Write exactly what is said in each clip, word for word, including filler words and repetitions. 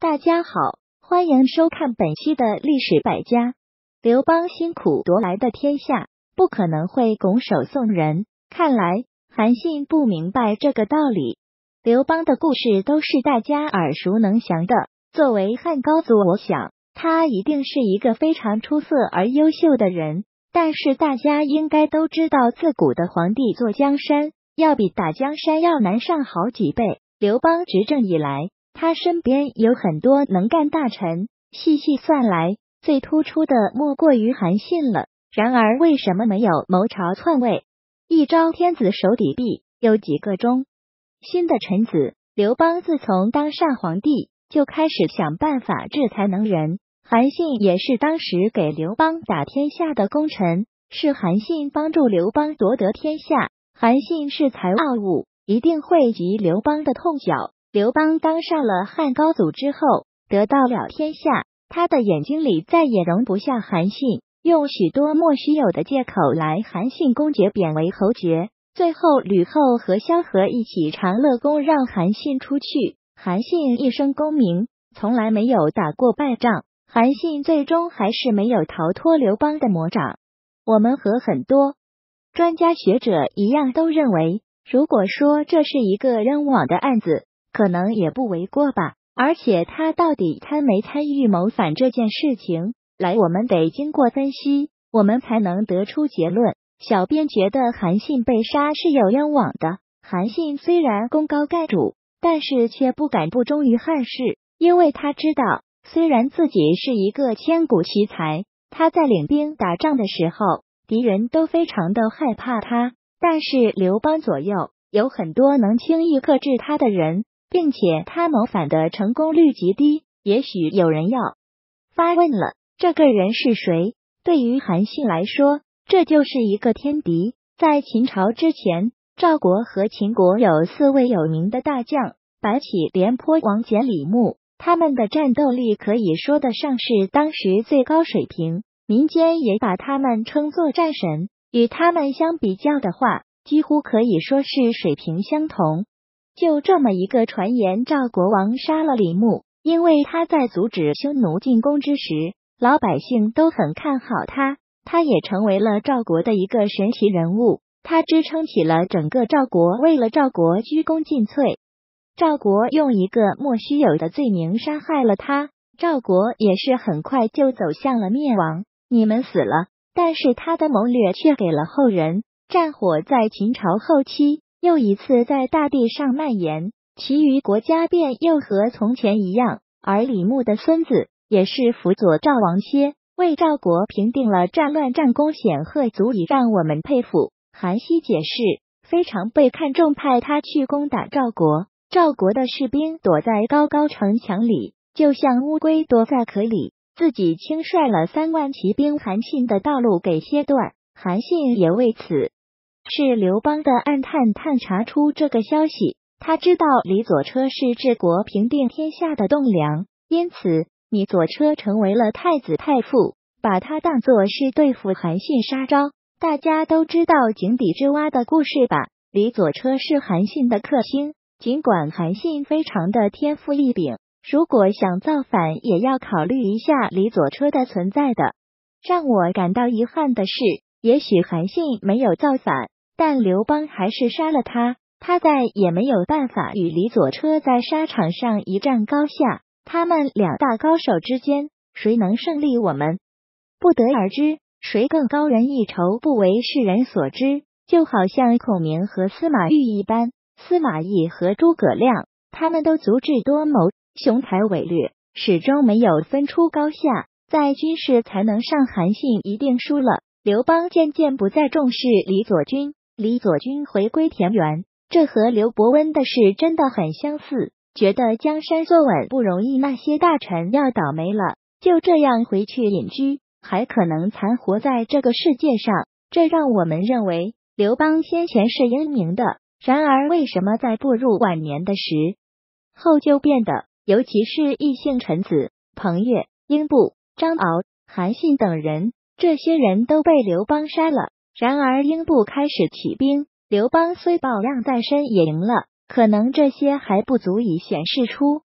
大家好，欢迎收看本期的历史百家。刘邦辛苦夺来的天下，不可能会拱手送人。看来韩信不明白这个道理。刘邦的故事都是大家耳熟能详的，作为汉高祖，我想他一定是一个非常出色而优秀的人。但是大家应该都知道，自古的皇帝坐江山，要比打江山要难上好几倍。刘邦执政以来，他身边有很多能干大臣，细细算来，最突出的莫过于韩信了。然而为什么没有谋朝篡位？一朝天子手底弊，有几个忠心的臣子。刘邦自从当上皇帝，就开始想办法制裁能人。韩信也是当时给刘邦打天下的功臣，是韩信帮助刘邦夺得天下。韩信恃才傲物，一定会击刘邦的痛脚。刘邦当上了汉高祖之后，得到了天下，他的眼睛里再也容不下韩信，用许多莫须有的借口来韩信公爵贬为侯爵。最后吕后和萧何一起长乐宫让韩信出去。韩信一生功名，从来没有打过败仗。韩信最终还是没有逃脱刘邦的魔掌。我们和很多专家学者一样，都认为如果说这是一个冤枉的案子，可能也不为过吧。而且他到底参没参与谋反这件事情，来我们得经过分析，我们才能得出结论。小编觉得韩信被杀是有冤枉的。韩信虽然功高盖主，但是却不敢不忠于汉室，因为他知道，虽然自己是一个千古奇才，他在领兵打仗的时候，敌人都非常的害怕他，但是刘邦左右有很多能轻易克制他的人，并且他谋反的成功率极低。也许有人要发问了，这个人是谁？对于韩信来说，这就是一个天敌。在秦朝之前，赵国和秦国有四位有名的大将，白起、廉颇、王翦、李牧，他们的战斗力可以说得上是当时最高水平，民间也把他们称作战神。与他们相比较的话，几乎可以说是水平相同。就这么一个传言，赵国王杀了李牧，因为他在阻止匈奴进攻之时，老百姓都很看好他，他也成为了赵国的一个神奇人物，他支撑起了整个赵国，为了赵国鞠躬尽瘁。赵国用一个莫须有的罪名杀害了他，赵国也是很快就走向了灭亡。你们死了，但是他的谋略却给了后人。战火在秦朝后期又一次在大地上蔓延，其余国家便又和从前一样，而李牧的孙子也是辅佐赵王歇，为赵国平定了战乱，战功显赫，足以让我们佩服。韩熙解释非常被看重，派他去攻打赵国。赵国的士兵躲在高高城墙里，就像乌龟躲在壳里，自己轻率了三万骑兵，韩信的道路给切断。韩信也为此是刘邦的暗探探查出这个消息，他知道李左车是治国平定天下的栋梁，因此李左车成为了太子太傅，把他当作是对付韩信杀招。大家都知道井底之蛙的故事吧？李左车是韩信的克星，尽管韩信非常的天赋异禀，如果想造反也要考虑一下李左车的存在的。让我感到遗憾的是，也许韩信没有造反，但刘邦还是杀了他，他再也没有办法与李左车在沙场上一战高下。他们两大高手之间，谁能胜利，我们不得而知，谁更高人一筹，不为世人所知。就好像孔明和司马懿一般，司马懿和诸葛亮，他们都足智多谋，雄才伟略，始终没有分出高下，在军事才能上韩信一定输了。刘邦渐渐不再重视李左军，李左军回归田园，这和刘伯温的事真的很相似，觉得江山坐稳不容易，那些大臣要倒霉了，就这样回去隐居，还可能残活在这个世界上。这让我们认为刘邦先前是英明的，然而为什么在步入晚年的时候就变得，尤其是异姓臣子彭越、英布、张敖、韩信等人，这些人都被刘邦杀了。然而英布开始起兵，刘邦虽抱恙在身也赢了，可能这些还不足以显示出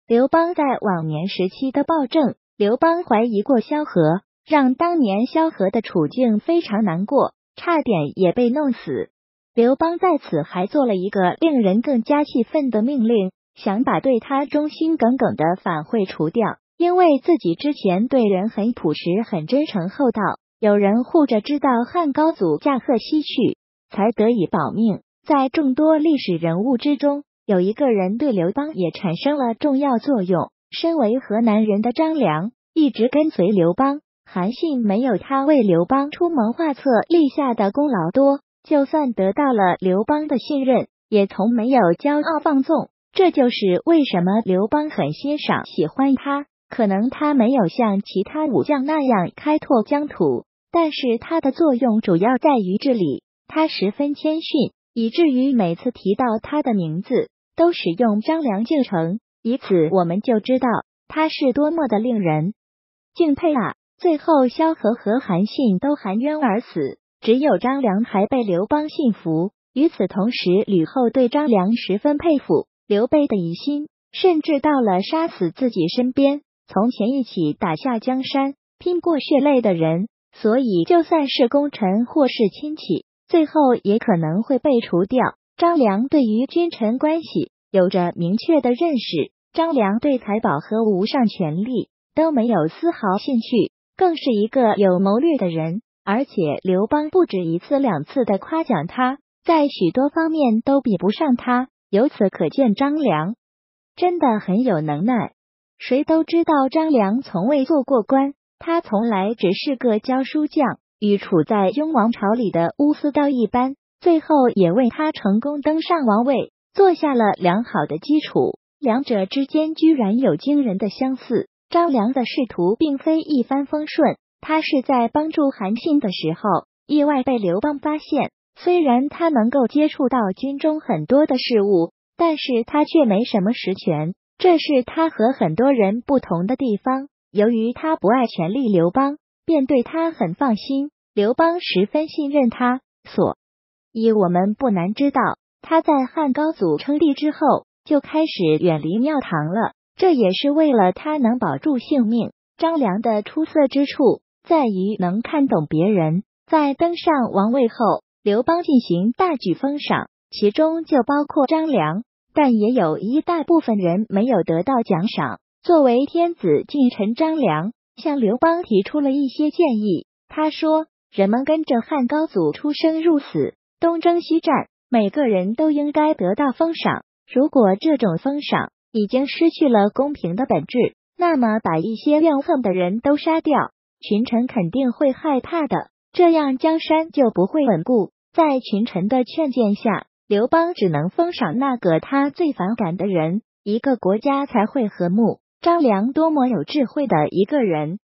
刘邦在往年时期的暴政，刘邦怀疑过萧何，让当年萧何的处境非常难过，差点也被弄死。刘邦在此还做了一个令人更加气愤的命令，想把对他忠心耿耿的反会除掉。因为自己之前对人很朴实很真诚厚道，有人护着知道汉高祖驾鹤西去，才得以保命。在众多历史人物之中，有一个人对刘邦也产生了重要作用。身为河南人的张良一直跟随刘邦，韩信没有他为刘邦出谋划策立下的功劳多，就算得到了刘邦的信任，也从没有骄傲放纵。这就是为什么刘邦很欣赏喜欢他。可能他没有像其他武将那样开拓疆土，但是他的作用主要在于治理。他十分谦逊，以至于每次提到他的名字都使用张良敬称，以此我们就知道他是多么的令人敬佩啊！最后萧何和韩信都含冤而死，只有张良还被刘邦信服。与此同时，吕后对张良十分佩服，刘备的疑心甚至到了杀死自己身边。从前一起打下江山拼过血泪的人，所以就算是功臣或是亲戚，最后也可能会被除掉。张良对于君臣关系有着明确的认识，张良对财宝和无上权力都没有丝毫兴趣，更是一个有谋略的人。而且刘邦不止一次两次的夸奖他，在许多方面都比不上他，由此可见张良真的很有能耐。谁都知道张良从未做过官，他从来只是个教书匠，与处在雍王朝里的乌斯道一般，最后也为他成功登上王位做下了良好的基础。两者之间居然有惊人的相似。张良的仕途并非一帆风顺，他是在帮助韩信的时候意外被刘邦发现。虽然他能够接触到军中很多的事物，但是他却没什么实权，这是他和很多人不同的地方。由于他不爱权力，刘邦便对他很放心，刘邦十分信任他，所以我们不难知道，他在汉高祖称帝之后就开始远离庙堂了，这也是为了他能保住性命。张良的出色之处在于能看懂别人。在登上王位后，刘邦进行大举封赏，其中就包括张良，但也有一大部分人没有得到奖赏。作为天子近臣，张良向刘邦提出了一些建议。他说，人们跟着汉高祖出生入死，东征西战，每个人都应该得到封赏。如果这种封赏已经失去了公平的本质，那么把一些怨恨的人都杀掉，群臣肯定会害怕的，这样江山就不会稳固。在群臣的劝谏下，刘邦只能封赏那个他最反感的人，一个国家才会和睦。张良多么有智慧的一个人，